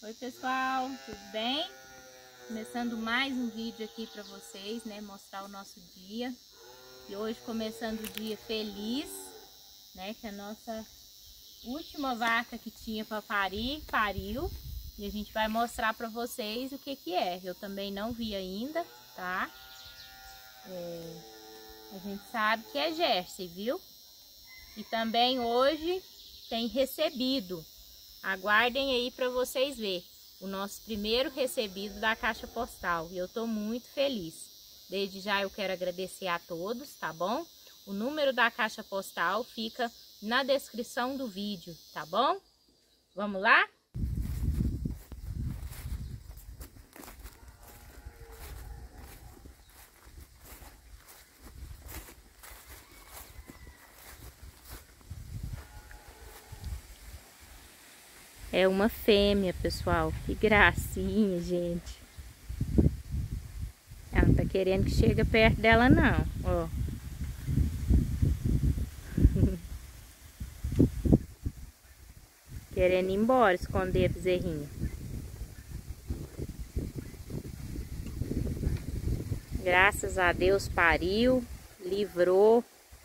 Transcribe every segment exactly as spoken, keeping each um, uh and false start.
Oi pessoal, tudo bem? Começando mais um vídeo aqui para vocês, né? Mostrar o nosso dia. E hoje começando o dia feliz, né? Que a nossa última vaca que tinha para parir, pariu. E a gente vai mostrar para vocês o que que é. Eu também não vi ainda, tá? É, a gente sabe que é Jersey, viu? E também hoje tem recebido. Aguardem aí para vocês verem o nosso primeiro recebido da caixa postal. E eu tô muito feliz. Desde já eu quero agradecer a todos, tá bom? O número da caixa postal fica na descrição do vídeo, tá bom? Vamos lá? É uma fêmea, pessoal. Que gracinha, gente. Ela não tá querendo que chegue perto dela, não. Ó. Querendo ir embora, esconder a bezerrinha. Graças a Deus pariu, livrou.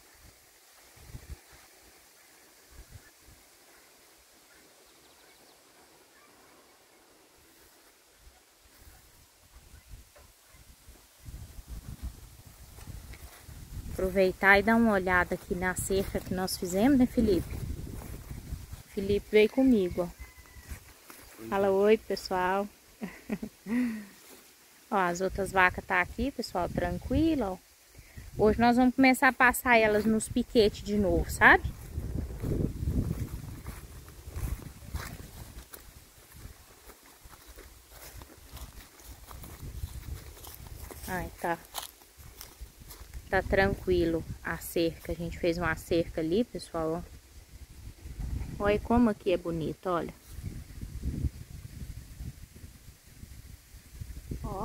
Aproveitar e dar uma olhada aqui na cerca que nós fizemos, né, Felipe? Felipe veio comigo, ó. Fala oi, pessoal. Ó, as outras vacas tá aqui, pessoal, tranquilo, ó. Hoje nós vamos começar a passar elas nos piquetes de novo, sabe? Ai, tá. Tá tranquilo a cerca. A gente fez uma cerca ali, pessoal, ó. Olha como aqui é bonito, olha. Ó.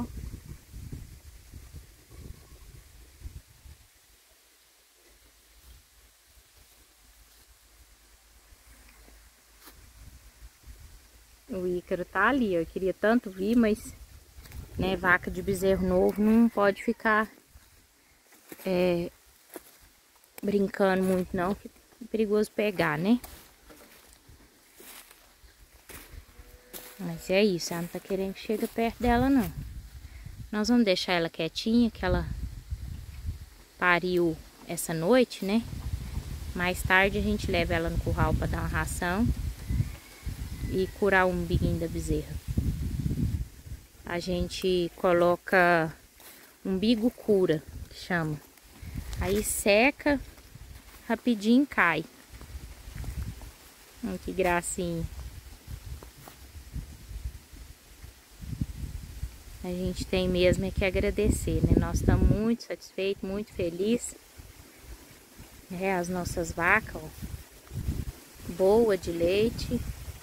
O Ícaro tá ali, ó. Eu queria tanto vir, mas, né, vaca de bezerro novo não pode ficar é, brincando muito não, que é perigoso pegar, né? Mas é isso, ela não tá querendo que chegue perto dela, não. Nós vamos deixar ela quietinha, que ela pariu essa noite, né? Mais tarde a gente leva ela no curral para dar uma ração e curar o umbiguinho da bezerra. A gente coloca umbigo cura, que chama. Aí seca, rapidinho cai. Hum, que gracinha. A gente tem mesmo é que agradecer, né? Nós estamos muito satisfeitos, muito felizes. É, as nossas vacas, ó, boa de leite.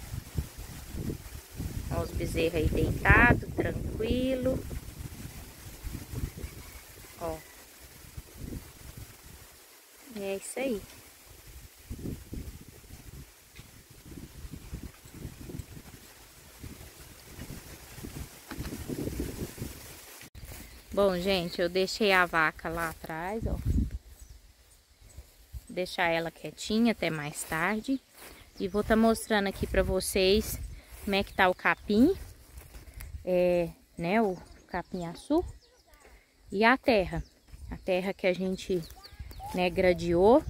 Ó, os bezerros aí deitados, tranquilo. Ó. É isso aí. Bom, gente, eu deixei a vaca lá atrás, ó. Deixar ela quietinha até mais tarde. E vou estar tá mostrando aqui pra vocês como é que tá o capim. É, né, o capim-açu. E a terra. A terra que a gente, né, gradeou.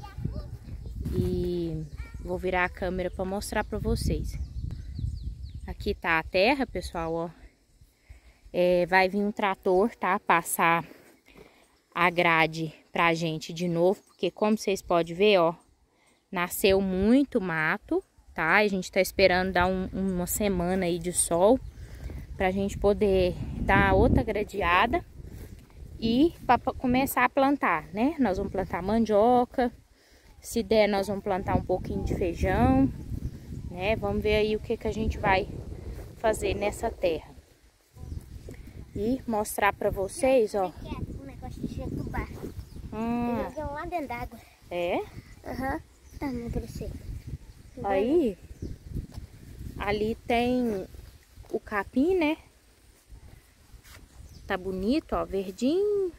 E vou virar a câmera pra mostrar pra vocês. Aqui tá a terra, pessoal, ó. É, vai vir um trator, tá? Passar a grade pra gente de novo, porque como vocês podem ver, ó, nasceu muito mato, tá? A gente tá esperando dar um, uma semana aí de sol pra gente poder dar outra gradeada e pra começar a plantar, né? Nós vamos plantar mandioca, se der nós vamos plantar um pouquinho de feijão, né? Vamos ver aí o que que a gente vai fazer nessa terra. E mostrar pra vocês, ó. Um negócio de jatubá. Hum. Eu joguei um lá dentro d'água. É? Aham. Tá, não pra você. Aí, ali tem o capim, né? Tá bonito, ó, verdinho.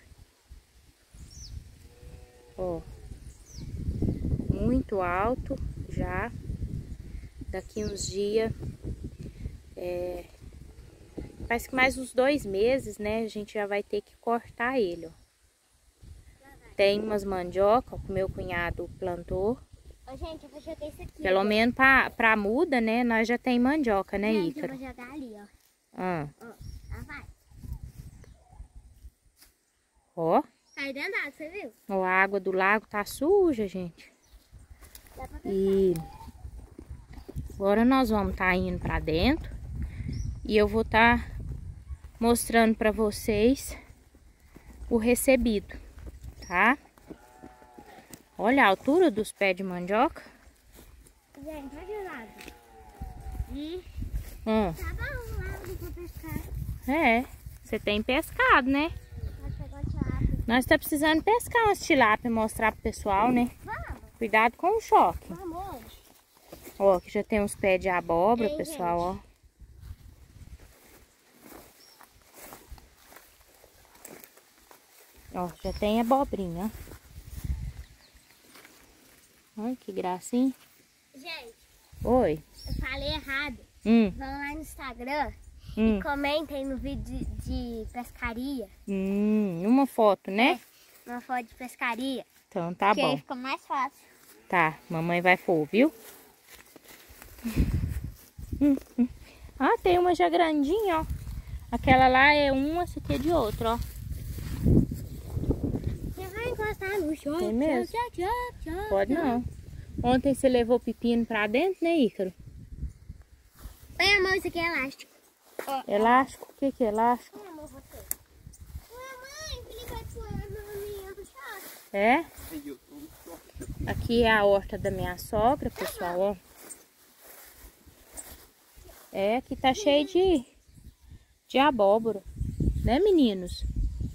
Ó. Muito alto já. Daqui uns dias, é, parece que mais uns dois meses, né? A gente já vai ter que cortar ele, ó. Tem umas mandioca que o meu cunhado plantou. Ô, gente, eu vou jogar isso aqui. Pelo menos pra, pra muda, né? Nós já tem mandioca, né, Gente, Ícaro? eu vou jogar ali, ó. Ah. Ó, lá vai. Ó. Cai dentro da água, você viu? Ó, a água do lago tá suja, gente. Dá pra pescar. E agora nós vamos estar tá indo pra dentro. E eu vou estar tá mostrando pra vocês o recebido, tá? Olha a altura dos pés de mandioca. Gente, olha o lado. E Hum. tá bom, lá pra pescar. É, você tem pescado, né? Nós pegamos tilápia. Nós tá precisando pescar umas tilápia e mostrar pro pessoal, né? Vamos, Cuidado com o choque. vamos. Ó, aqui já tem uns pés de abóbora, Ei, pessoal, gente. ó. Ó, já tem abobrinha, ó. Olha que gracinha. Gente, Oi. eu falei errado. Hum, Vão lá no Instagram hum, e comentem no vídeo de, de pescaria. hum. Uma foto, né? Uma foto de pescaria. Então tá que aí bom. fica mais fácil. Tá, mamãe vai pôr, viu? Hum, hum. Ah, tem uma já grandinha, ó. Aquela lá é uma, essa aqui é de outra, ó. Você vai encostar no chão. Tem mesmo? Tchau, tchau, tchau, Pode tchau. não. Ontem você levou pepino pra dentro, né, Ícaro? Põe a mão, isso aqui é elástico. Ó, Elástico? O que que é elástico? põe a mão você. Mamãe, o Felipe vai pôr a mão minha no chão. É? Aqui é a horta da minha sogra, pessoal, ó. É, aqui tá cheio de, de abóbora. Né, meninos?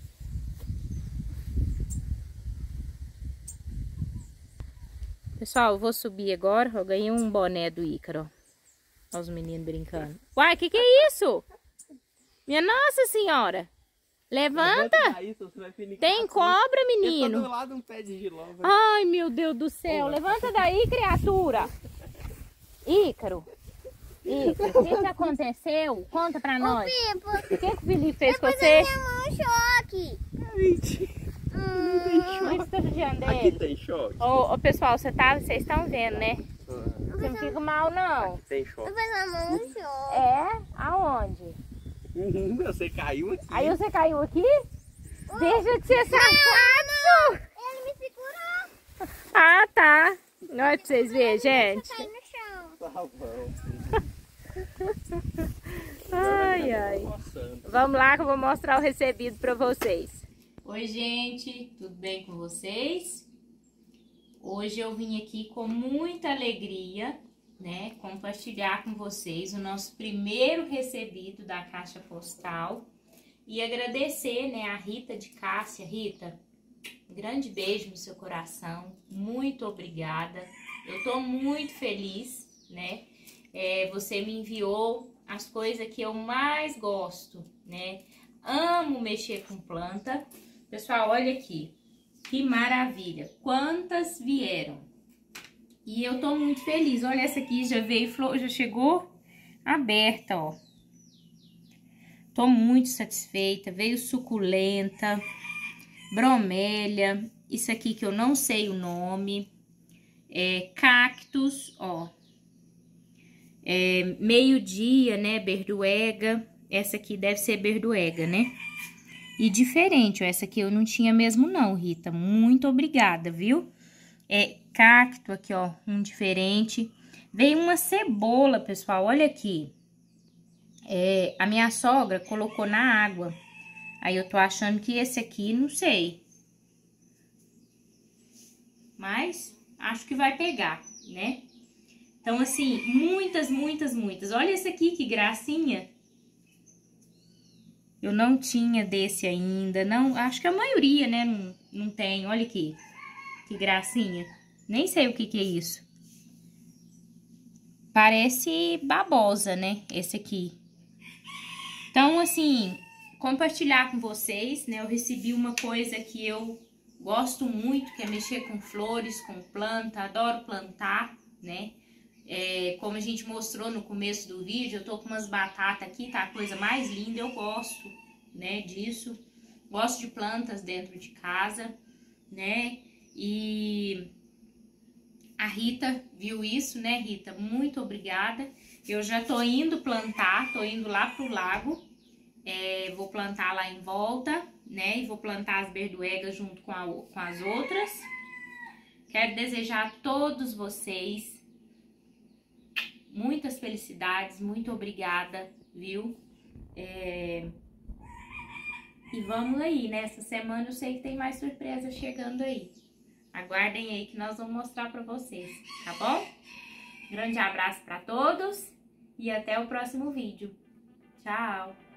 Pessoal, eu vou subir agora. Eu ganhei um boné do Ícaro, ó. Olha os meninos brincando. Uai, que que é isso? Minha Nossa Senhora! Levanta! Daí, você vai finicar Tem tudo. cobra, Eu tô menino! do lado um pé de giló, velho. Ai, meu Deus do céu! Ô, Levanta daí, criatura! Ícaro! Ícaro, o que que aconteceu? Conta pra nós! Pipo, O que que o Felipe fez com eu você? minha mão no choque. Mentira. Não tem choque. Mas tá judiando Aqui dele? tem choque. Ô, ô, pessoal, você tá, vocês estão vendo, né? Ah, Você não fica mal, não. aqui tem choque. Eu fiz a mão no choque. É? Aonde? Uhum, você caiu aqui. Aí você caiu aqui? Deixa de ser safado! Ele me segurou. Ah, tá. Olha pra vocês verem, gente. Eu caí no chão. Tá bom. Ai, ai. Coçando. Vamos lá que eu vou mostrar o recebido pra vocês. Oi, gente. Tudo bem com vocês? Hoje eu vim aqui com muita alegria, né, compartilhar com vocês o nosso primeiro recebido da Caixa Postal e agradecer, né, a Rita de Cássia. Rita, um grande beijo no seu coração, muito obrigada. Eu tô muito feliz, né, é, você me enviou as coisas que eu mais gosto, né, amo mexer com planta. Pessoal, olha aqui, que maravilha, quantas vieram. E eu tô muito feliz. Olha, essa aqui já veio, flor, já chegou aberta, ó. Tô muito satisfeita. Veio suculenta, bromélia, isso aqui que eu não sei o nome, é cactus, ó. É, meio-dia, né, berduega. Essa aqui deve ser berduega, né? E diferente, ó, essa aqui eu não tinha mesmo não, Rita. Muito obrigada, viu? É cacto aqui, ó, um diferente. Veio uma cebola, pessoal, olha aqui. É, a minha sogra colocou na água. Aí eu tô achando que esse aqui, não sei. Mas acho que vai pegar, né? Então, assim, muitas, muitas, muitas. Olha esse aqui, que gracinha. Eu não tinha desse ainda, não. Acho que a maioria, né, não, não tem. Olha aqui, que gracinha. Nem sei o que que é isso. Parece babosa, né, esse aqui. Então, assim, compartilhar com vocês, né? Eu recebi uma coisa que eu gosto muito, que é mexer com flores, com planta, adoro plantar, né? É, como a gente mostrou no começo do vídeo, eu tô com umas batatas aqui, tá a coisa mais linda, eu gosto, né, disso. Gosto de plantas dentro de casa, né? E a Rita viu isso, né, Rita? Muito obrigada. Eu já tô indo plantar, tô indo lá pro lago. É, vou plantar lá em volta, né? E vou plantar as berduegas junto com, a, com as outras. Quero desejar a todos vocês muitas felicidades, muito obrigada, viu? É... E vamos aí, né? Essa semana eu sei que tem mais surpresa chegando aí. Aguardem aí que nós vamos mostrar pra vocês, tá bom? Grande abraço pra todos e até o próximo vídeo. Tchau!